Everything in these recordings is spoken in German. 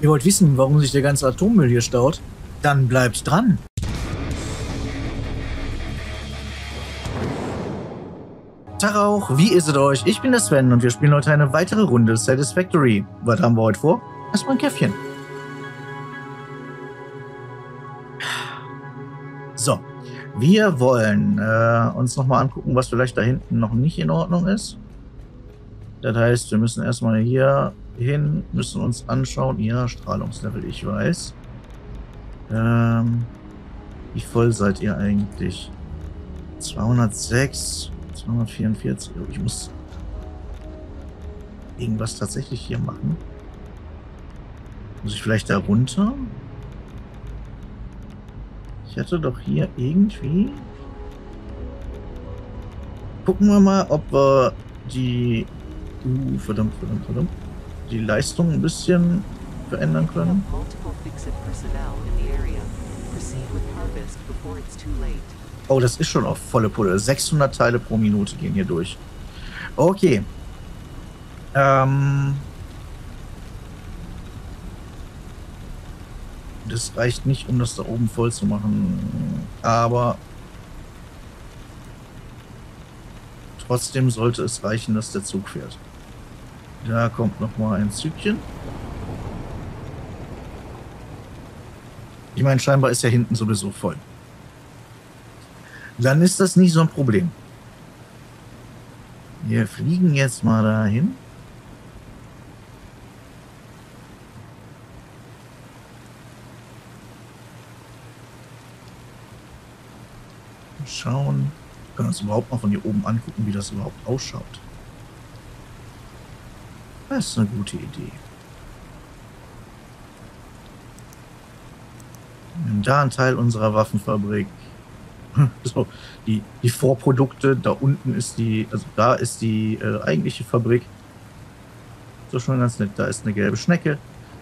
Ihr wollt wissen, warum sich der ganze Atommüll hier staut? Dann bleibt dran. Tag auch, wie ist es euch? Ich bin der Sven und wir spielen heute eine weitere Runde Satisfactory. Was haben wir heute vor? Erstmal ein Käffchen. So, wir wollen uns nochmal angucken, was vielleicht da hinten noch nicht in Ordnung ist. Das heißt, wir müssen erstmal hier hin, müssen uns anschauen. Ja, Strahlungslevel, ich weiß. Wie voll seid ihr eigentlich? 206, 244. Ich muss irgendwas tatsächlich hier machen. Muss ich vielleicht da runter? Ich hatte doch hier irgendwie... Gucken wir mal, ob wir die... verdammt. Die Leistung ein bisschen verändern können. Oh, das ist schon auf volle Pulle. 600 Teile pro Minute gehen hier durch. Okay. Das reicht nicht, um das da oben voll zu machen. Aber trotzdem sollte es reichen, dass der Zug fährt. Da kommt noch mal ein Zügchen. Ich meine, scheinbar ist ja hinten sowieso voll. Dann ist das nicht so ein Problem. Wir fliegen jetzt mal dahin. Schauen. Wir können uns überhaupt mal von hier oben angucken, wie das überhaupt ausschaut. Das ist eine gute Idee. Wir haben da einen Teil unserer Waffenfabrik. So, die Vorprodukte, da unten ist die, also da ist die eigentliche Fabrik. So, schon ganz nett. Da ist eine gelbe Schnecke.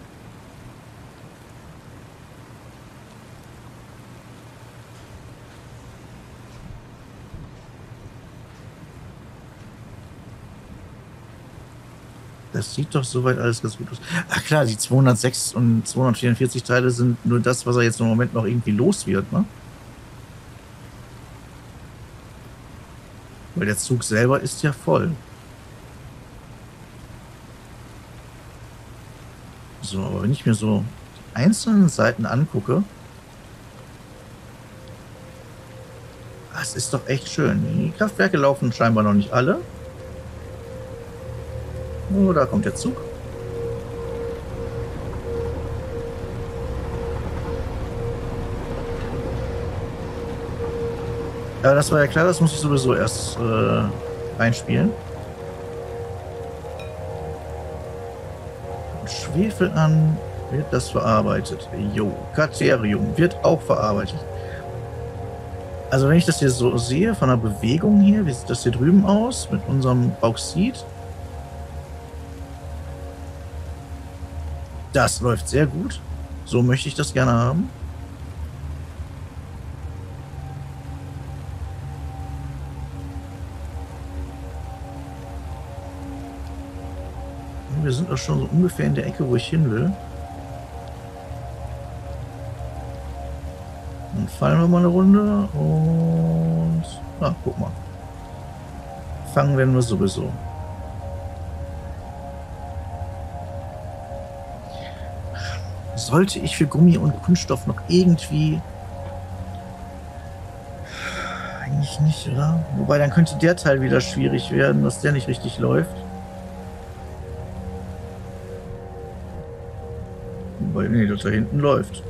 Das sieht doch soweit alles ganz gut aus. Ach klar, die 206 und 244 Teile sind nur das, was er jetzt im Moment noch irgendwie los wird, ne? Weil der Zug selber ist ja voll. So, aber wenn ich mir so die einzelnen Seiten angucke, das ist doch echt schön. Die Kraftwerke laufen scheinbar noch nicht alle. Oh, da kommt der Zug. Ja, das war ja klar, das muss ich sowieso erst einspielen. Schwefel an, wird das verarbeitet? Jo, Katerium wird auch verarbeitet. Also wenn ich das hier so sehe, von der Bewegung hier, wie sieht das hier drüben aus mit unserem Bauxit? Das läuft sehr gut. So möchte ich das gerne haben. Wir sind auch schon so ungefähr in der Ecke, wo ich hin will. Dann fallen wir mal eine Runde und... Ah, guck mal. Fangen werden wir sowieso. Sollte ich für Gummi und Kunststoff noch irgendwie... Eigentlich nicht, oder? Wobei, dann könnte der Teil wieder schwierig werden, dass der nicht richtig läuft. Wobei, nee, das da hinten läuft.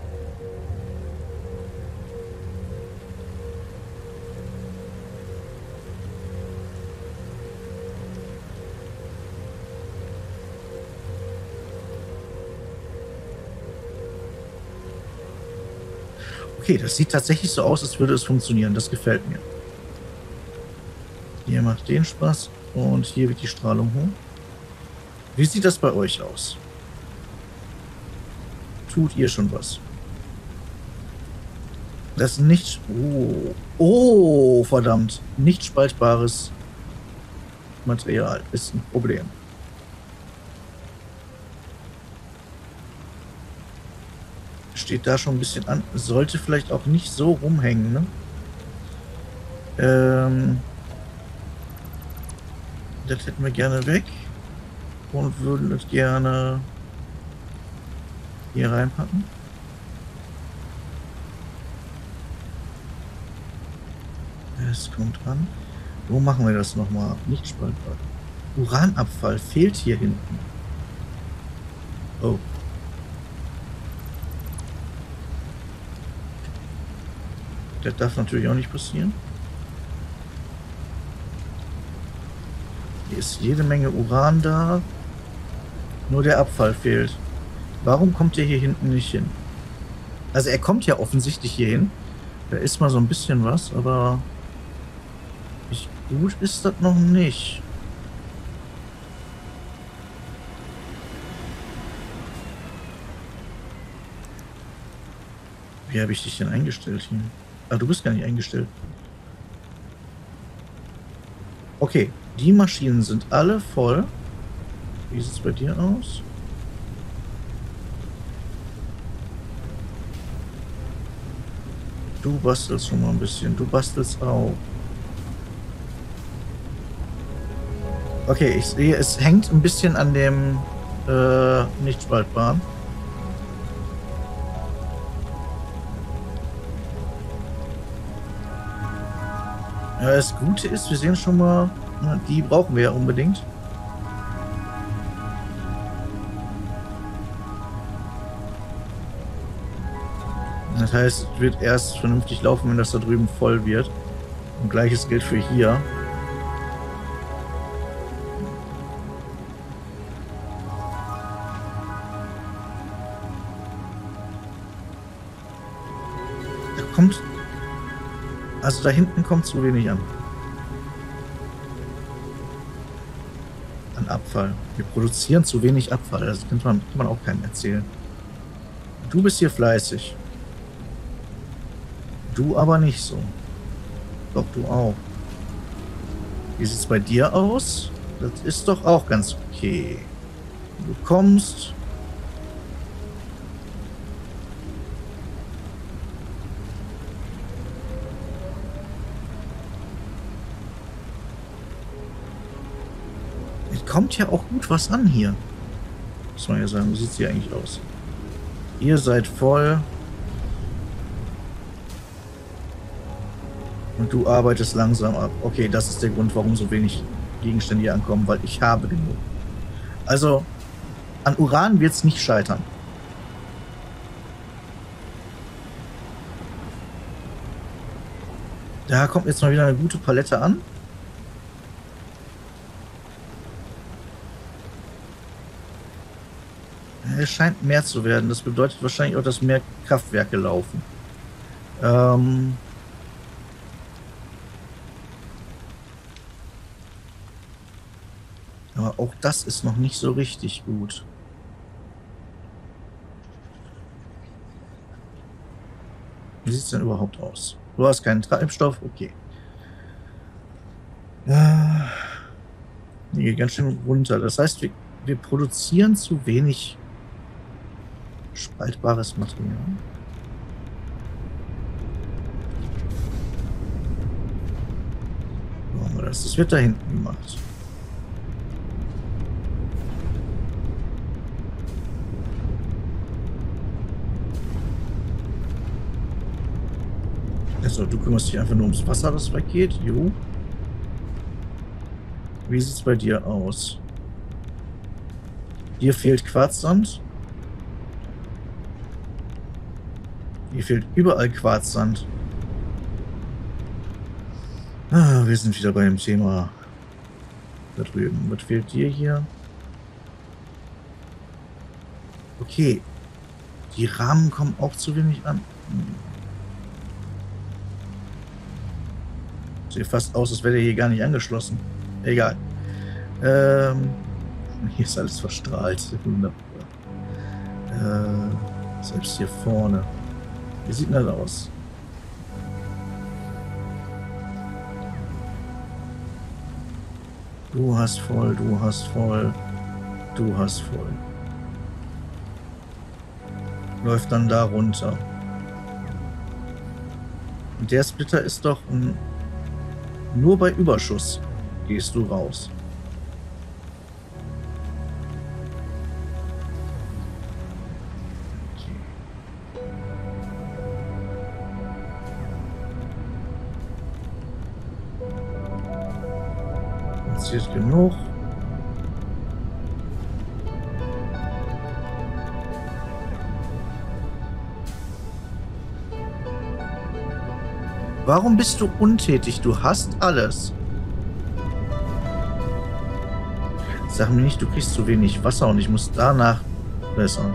Okay, das sieht tatsächlich so aus, als würde es funktionieren. Das gefällt mir. Hier macht den Spaß und hier wird die Strahlung hoch. Wie sieht das bei euch aus? Tut ihr schon was? Das nicht... Oh, verdammt. Nicht spaltbares Material ist ein Problem. Steht da schon ein bisschen an. Sollte vielleicht auch nicht so rumhängen, ne? Das hätten wir gerne weg. Und würden es gerne hier reinpacken. Es kommt dran. Wo machen wir das nochmal? Nicht spaltbar. Uranabfall fehlt hier hinten. Oh. Das darf natürlich auch nicht passieren. Hier ist jede Menge Uran da. Nur der Abfall fehlt. Warum kommt der hier hinten nicht hin? Also er kommt ja offensichtlich hier hin. Da ist mal so ein bisschen was, aber gut ist das noch nicht. Wie habe ich dich denn eingestellt hier? Ah, du bist gar nicht eingestellt. Okay, die Maschinen sind alle voll. Wie sieht es bei dir aus? Du bastelst schon mal ein bisschen. Du bastelst auch. Okay, ich sehe, es hängt ein bisschen an dem nicht spaltbaren. Ja, das Gute ist, wir sehen schon mal, die brauchen wir ja unbedingt. Das heißt, es wird erst vernünftig laufen, wenn das da drüben voll wird. Und gleiches gilt für hier. Da kommt... Also da hinten kommt zu wenig an. An Abfall. Wir produzieren zu wenig Abfall. Das kann man auch keinem erzählen. Du bist hier fleißig. Du aber nicht so. Doch, du auch. Wie sieht es bei dir aus? Das ist doch auch ganz okay. Du kommst. Es kommt ja auch gut was an hier. Muss man ja sagen, wie sieht es hier eigentlich aus? Ihr seid voll. Und du arbeitest langsam ab. Okay, das ist der Grund, warum so wenig Gegenstände hier ankommen, weil ich habe genug. Also, an Uran wird es nicht scheitern. Da kommt jetzt mal wieder eine gute Palette an. Es scheint mehr zu werden. Das bedeutet wahrscheinlich auch, dass mehr Kraftwerke laufen. Aber auch das ist noch nicht so richtig gut. Wie sieht es denn überhaupt aus? Du hast keinen Treibstoff? Okay. Hier geht ganz schön runter. Das heißt, wir produzieren zu wenig spaltbares Material. Machen wir das. Das wird da hinten gemacht. Also, du kümmerst dich einfach nur ums Wasser, das weggeht. Jo. Wie sieht es bei dir aus? Hier fehlt Quarzsand. Hier fehlt überall Quarzsand. Ah, wir sind wieder bei dem Thema da drüben. Was fehlt dir hier? Okay. Die Rahmen kommen auch zu wenig an. Sieht fast aus, als wäre der hier gar nicht angeschlossen. Egal. Hier ist alles verstrahlt. Wunderbar. Selbst hier vorne. Wie sieht denn das aus? Du hast voll, du hast voll, du hast voll. läuft dann da runter. Und der Splitter ist doch nur bei Überschuss gehst du raus. Passiert genug. Warum bist du untätig? Du hast alles. Sag mir nicht, du kriegst zu wenig Wasser und ich muss danach bessern.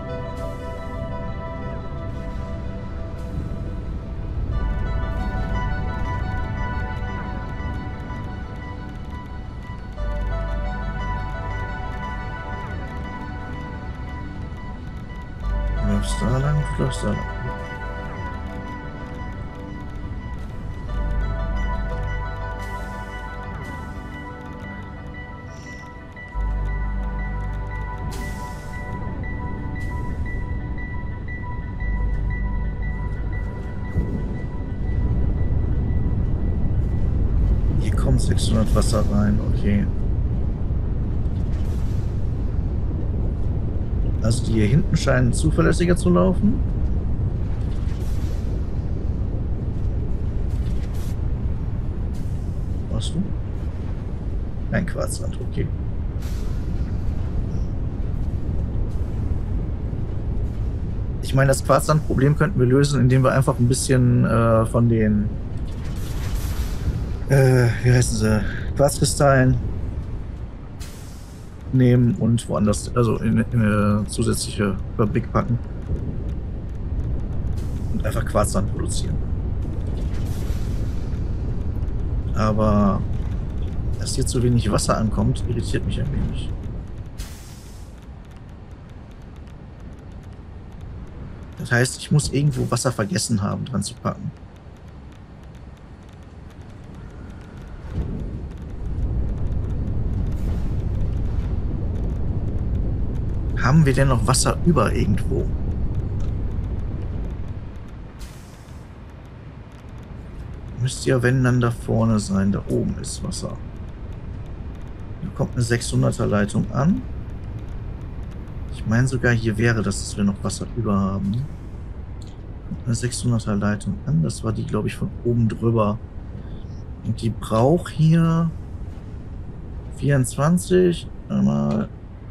Du läufst da lang, du läufst da lang. Hier kommt 600 Wasser rein, okay. Also die hier hinten scheinen zuverlässiger zu laufen. Was du? Ein Quarzsand, okay. Ich meine, das Quarzsand-Problem könnten wir lösen, indem wir einfach ein bisschen von den wie heißen sie? Quarzkristallen nehmen und woanders, also in eine zusätzliche Fabrik packen und einfach Quarzsand produzieren. Aber dass hier zu wenig Wasser ankommt, irritiert mich ein wenig. Das heißt, ich muss irgendwo Wasser vergessen haben, dran zu packen. Haben wir denn noch Wasser über irgendwo? Müsste ja, wenn, dann da vorne sein. Da oben ist Wasser. Hier kommt eine 600er Leitung an. Ich meine sogar, hier wäre das, dass wir noch Wasser über haben. Kommt eine 600er Leitung an. Das war die, glaube ich, von oben drüber. Und die braucht hier 24 einmal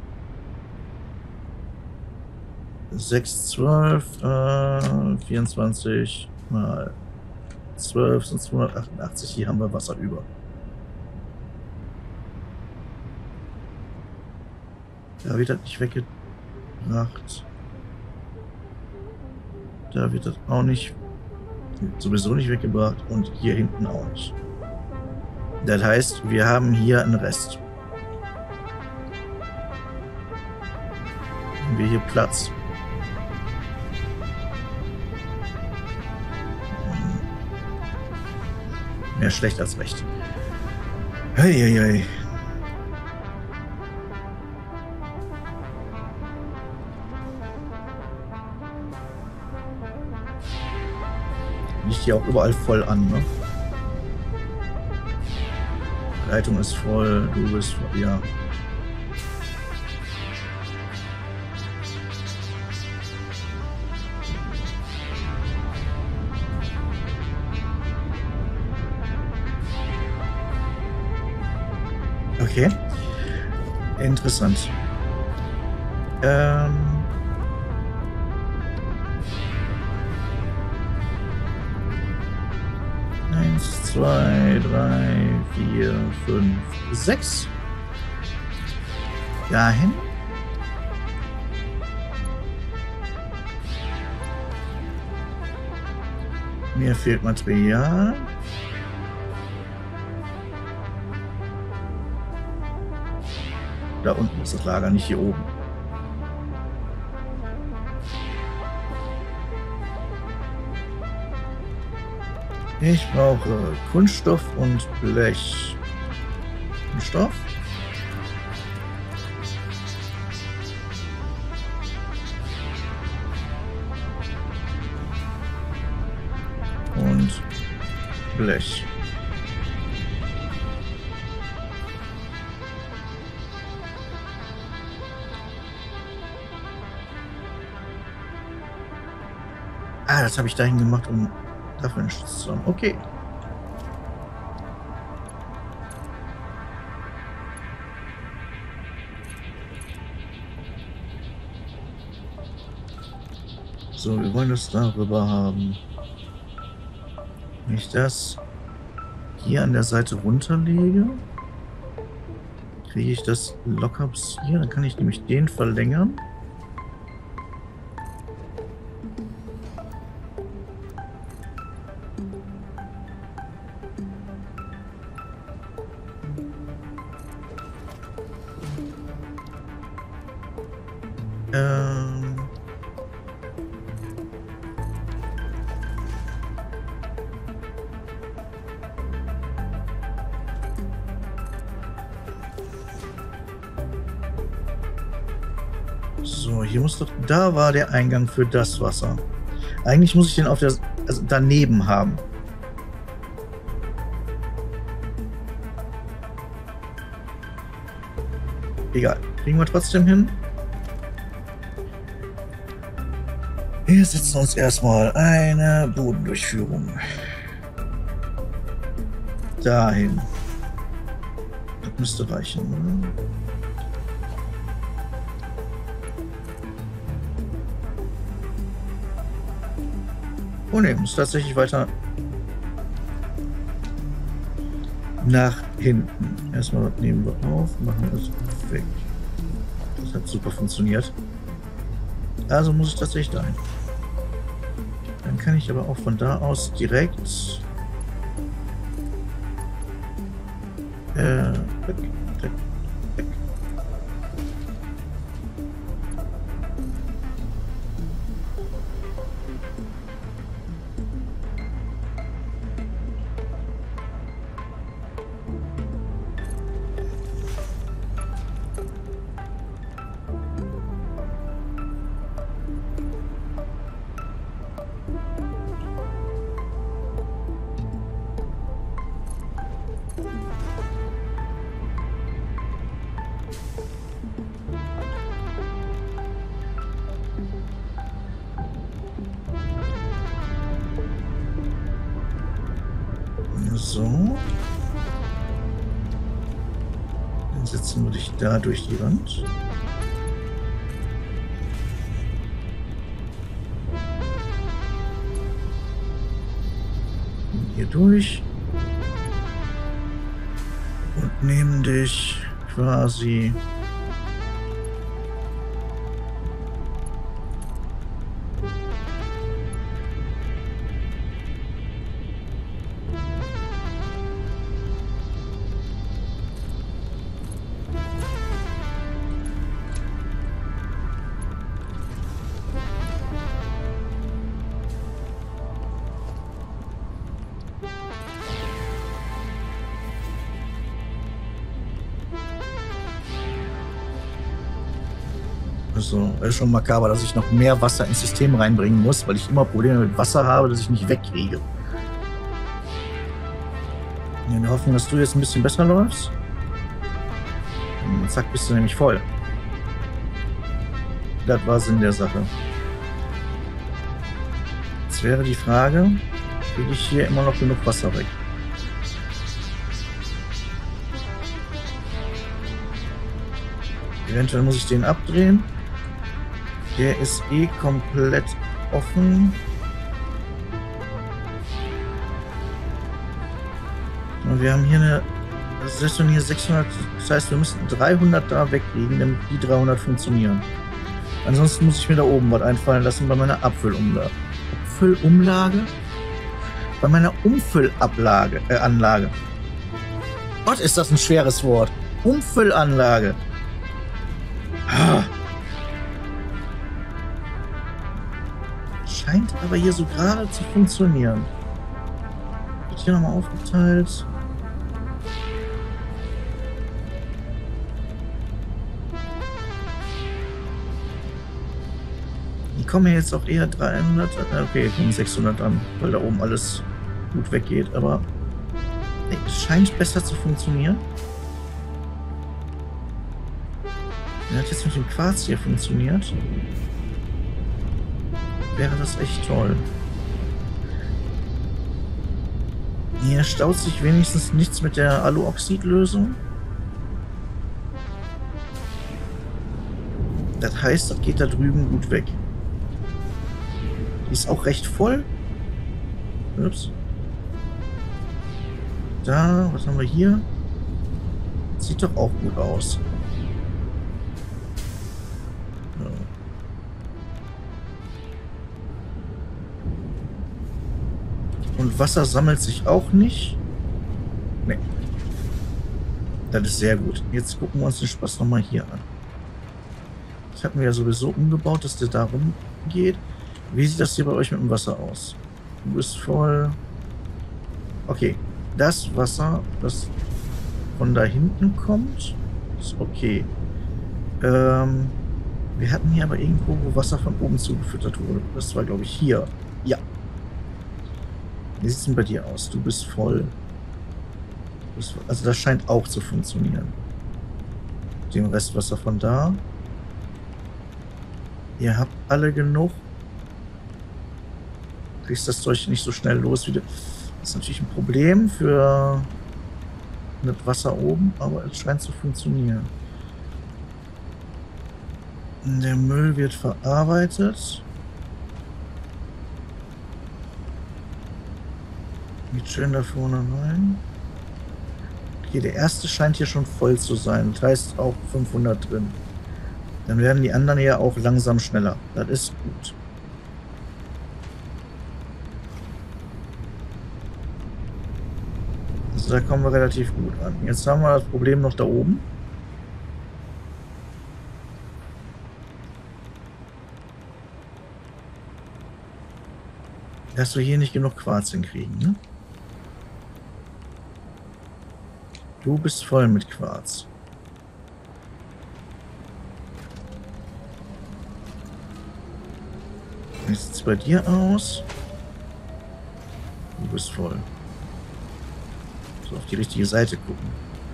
6, 12, 24 mal 12 sind 288. Hier haben wir Wasser über. Da wird das nicht weggebracht. Da wird das auch nicht, sowieso nicht weggebracht und hier hinten auch nicht. Das heißt, wir haben hier einen Rest. Haben wir hier Platz. Mehr schlecht als recht. Hey, hey, hey. Liegt hier auch überall voll an, ne? Die Leitung ist voll, du bist voll, ja. Okay. Interessant. 1, 2, 3, 4, 5, 6. Dahin. Mir fehlt Material. Da unten ist das Lager, nicht hier oben. Ich brauche Kunststoff und Blech. Kunststoff. Blech. Ah, das habe ich dahin gemacht, um dafür einen Schutz zu haben. Okay. So, wir wollen das darüber haben. Wenn ich das hier an der Seite runterlege, kriege ich das locker bis hier. Dann kann ich nämlich den verlängern. So, hier muss doch... Da war der Eingang für das Wasser. Eigentlich muss ich den auf der... Also daneben haben. Egal. Kriegen wir trotzdem hin. Wir setzen uns erstmal eine Bodendurchführung. Dahin. Das müsste reichen, oder? Oh ne, muss tatsächlich weiter nach hinten. Erstmal nehmen wir auf, machen das weg. Das hat super funktioniert. Also muss ich tatsächlich dahin. Dann kann ich aber auch von da aus direkt weg, weg, weg. So. Dann setzen wir dich da durch die Wand. Und hier durch. Und nehmen dich quasi... Also, ist schon makaber, dass ich noch mehr Wasser ins System reinbringen muss, weil ich immer Probleme mit Wasser habe, das ich nicht wegkriege. In der Hoffnung, dass du jetzt ein bisschen besser läufst. Und zack, bist du nämlich voll. Das war Sinn der Sache. Jetzt wäre die Frage, kriege ich hier immer noch genug Wasser weg? Eventuell muss ich den abdrehen. Der ist eh komplett offen. Und wir haben hier eine... Das ist hier 600... Das heißt, wir müssen 300 da wegkriegen, damit die 300 funktionieren. Ansonsten muss ich mir da oben was einfallen lassen bei meiner Abfüllumlage. Abfüllumlage? Bei meiner Umfüllablage... Anlage. Gott, ist das ein schweres Wort. Umfüllanlage. Ah. Scheint aber hier so gerade zu funktionieren. Wird hier nochmal aufgeteilt. Die kommen ja jetzt auch eher 300. Okay, kommen 600 an, weil da oben alles gut weggeht, aber es scheint besser zu funktionieren. Wenn das jetzt mit dem Quarz hier funktioniert, wäre das echt toll. Hier staut sich wenigstens nichts mit der Aluoxid-Lösung. Das heißt, das geht da drüben gut weg. Die ist auch recht voll. Ups. Da, was haben wir hier? Sieht doch auch gut aus. Ja. Und Wasser sammelt sich auch nicht. Nee. Das ist sehr gut. Jetzt gucken wir uns den Spaß nochmal hier an. Das hatten wir ja sowieso umgebaut, dass der da rumgeht. Wie sieht das hier bei euch mit dem Wasser aus? Du bist voll. Okay. Das Wasser, das von da hinten kommt, ist okay. Wir hatten hier aber irgendwo, wo Wasser von oben zugefüttert wurde. Das war, glaube ich, hier. Ja. Wie sieht es denn bei dir aus? Du bist voll. Also das scheint auch zu funktionieren. Den Rest Wasser von da. Ihr habt alle genug. Kriegst das Zeug nicht so schnell los wie du. Das ist natürlich ein Problem für das Wasser oben, aber es scheint zu funktionieren. Der Müll wird verarbeitet. Geht schön da vorne rein. Okay, der erste scheint hier schon voll zu sein. Das heißt auch 500 drin. Dann werden die anderen ja auch langsam schneller. Das ist gut. Also da kommen wir relativ gut an. Jetzt haben wir das Problem noch da oben. Dass wir hier nicht genug Quarz hinkriegen, ne? Du bist voll mit Quarz. Wie sieht es bei dir aus? Du bist voll. So, auf die richtige Seite gucken.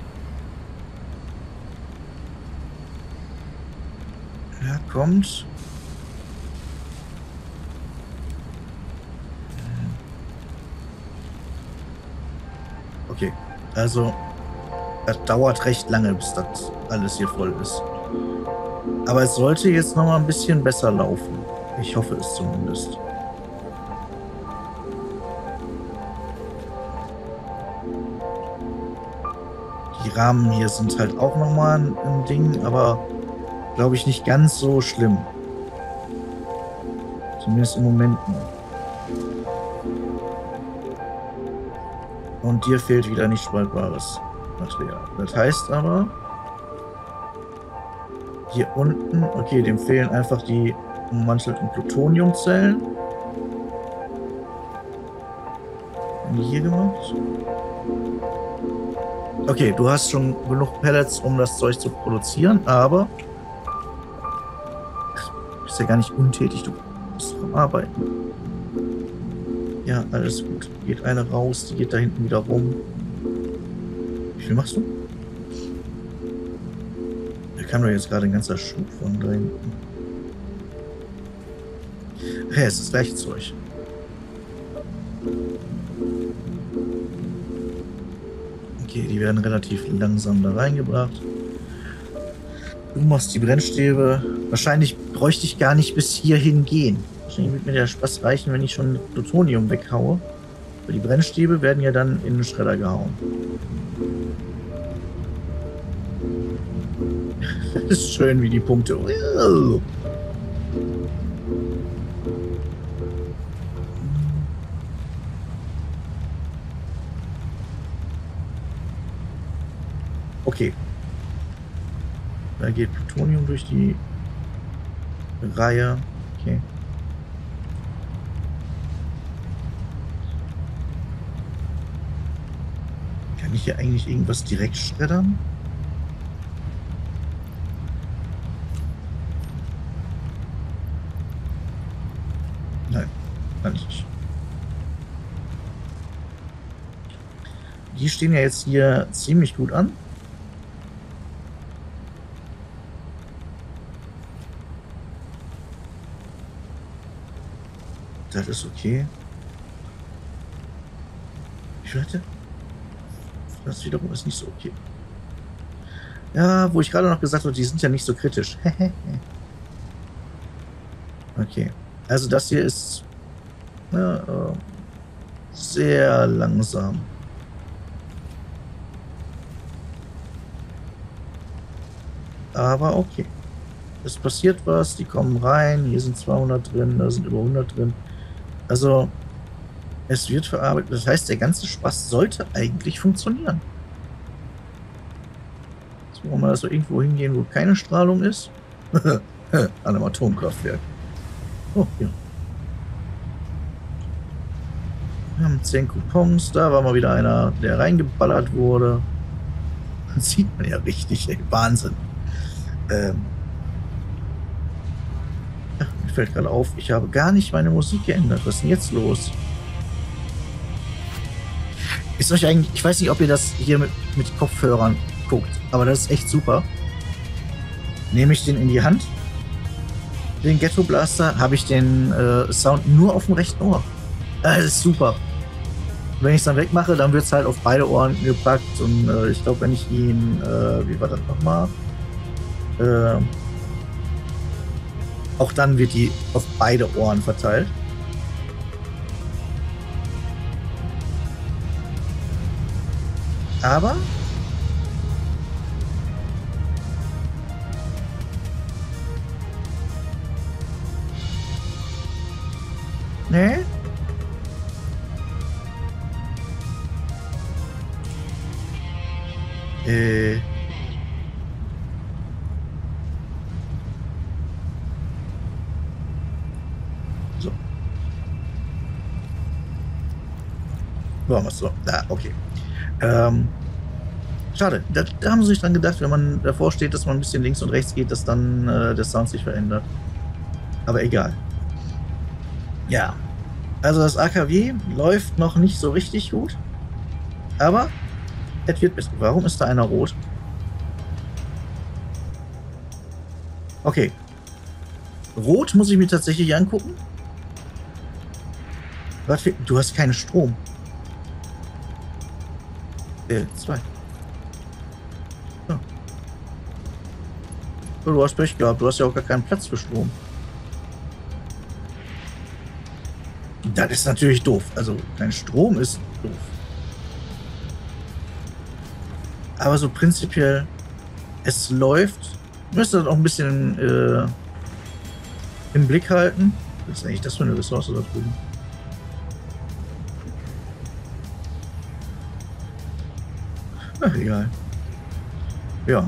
Ja, kommt. Okay, also das dauert recht lange, bis das alles hier voll ist. Aber es sollte jetzt noch mal ein bisschen besser laufen. Ich hoffe es zumindest. Die Rahmen hier sind halt auch noch mal ein Ding, aber glaube ich nicht ganz so schlimm. Zumindest im Moment noch. Und dir fehlt wieder nicht spaltbares Material. Das heißt aber, hier unten, okay, dem fehlen einfach die ummantelten Plutoniumzellen. Haben die hier gemacht? Okay, du hast schon genug Pellets, um das Zeug zu produzieren, aber du bist ja gar nicht untätig, du musst am Arbeiten. Ja, alles gut. Geht eine raus, die geht da hinten wieder rum. Wie viel machst du? Da kam doch jetzt gerade ein ganzer Schub von da hinten. Hey, es ist das gleiche Zeug. Okay, die werden relativ langsam da reingebracht. Du machst die Brennstäbe. Wahrscheinlich bräuchte ich gar nicht bis hierhin gehen. Wahrscheinlich wird mir der Spaß reichen, wenn ich schon Plutonium weghaue. Weil die Brennstäbe werden ja dann in den Schredder gehauen. Das ist schön, wie die Punkte. Okay. Da geht Plutonium durch die Reihe. Okay. Kann ich hier eigentlich irgendwas direkt schreddern? Nein, kann ich nicht. die stehen ja jetzt hier ziemlich gut an. Das ist okay. Wie viel hatte? Das wiederum ist nicht so okay. Ja, wo ich gerade noch gesagt habe, die sind ja nicht so kritisch. Okay. Also das hier ist sehr langsam. Aber okay. Es passiert was, die kommen rein, hier sind 200 drin, da sind über 100 drin. Also, es wird verarbeitet. Das heißt, der ganze Spaß sollte eigentlich funktionieren. Jetzt wollen wir mal so irgendwo hingehen, wo keine Strahlung ist. An einem Atomkraftwerk. Oh, ja. Wir haben 10 Coupons. Da war mal wieder einer, der reingeballert wurde. Das sieht man ja richtig, ey. Wahnsinn. Ja, mir fällt gerade auf, ich habe gar nicht meine Musik geändert. Was ist denn jetzt los? Ist euch eigentlich, ich weiß nicht, ob ihr das hier mit Kopfhörern guckt, aber das ist echt super. Nehme ich den in die Hand, den Ghetto Blaster, habe ich den Sound nur auf dem rechten Ohr. Das ist super. Wenn ich es dann wegmache, dann wird es halt auf beide Ohren gepackt und ich glaube, wenn ich ihn, wie war das nochmal? Auch dann wird die auf beide Ohren verteilt. Aber nee. So. Machen wir es so. Da, okay. Schade. Da haben sie sich dran gedacht, wenn man davor steht, dass man ein bisschen links und rechts geht, dass dann der Sound sich verändert. Aber egal. Ja. Also das AKW läuft noch nicht so richtig gut. Aber es wird besser. Warum ist da einer rot? Okay. Rot muss ich mir tatsächlich angucken. Was für, du hast keinen Strom. 2. Ja. Du hast Pech gehabt. Du hast ja auch gar keinen Platz für Strom. Das ist natürlich doof. Also kein Strom ist doof. Aber so prinzipiell, es läuft. Müsst ihr das auch ein bisschen im Blick halten. Was ist eigentlich das für eine Ressource da drüben? Ach, egal. Ja.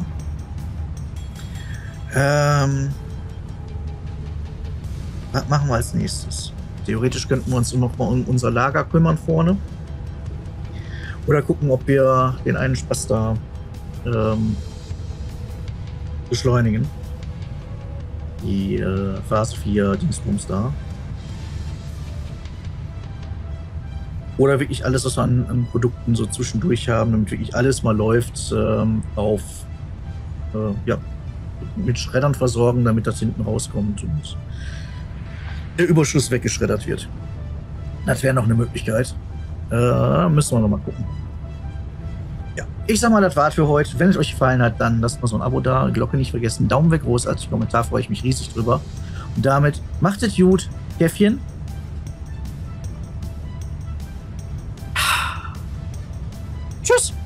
Was machen wir als nächstes? Theoretisch könnten wir uns noch mal um unser Lager kümmern vorne. Oder gucken, ob wir den einen Spaß da beschleunigen. Die Phase 4 Dingsbums da. Oder wirklich alles, was wir an Produkten so zwischendurch haben, damit wirklich alles mal läuft, auf ja, mit Schreddern versorgen, damit das hinten rauskommt und der Überschuss weggeschreddert wird. Das wäre noch eine Möglichkeit. Müssen wir noch mal gucken. Ja, ich sag mal, das war's für heute. Wenn es euch gefallen hat, dann lasst mal so ein Abo da, Glocke nicht vergessen, Daumen weg, großartig, Kommentar, freue ich mich riesig drüber. Und damit macht es gut, Käffchen. Tschüss.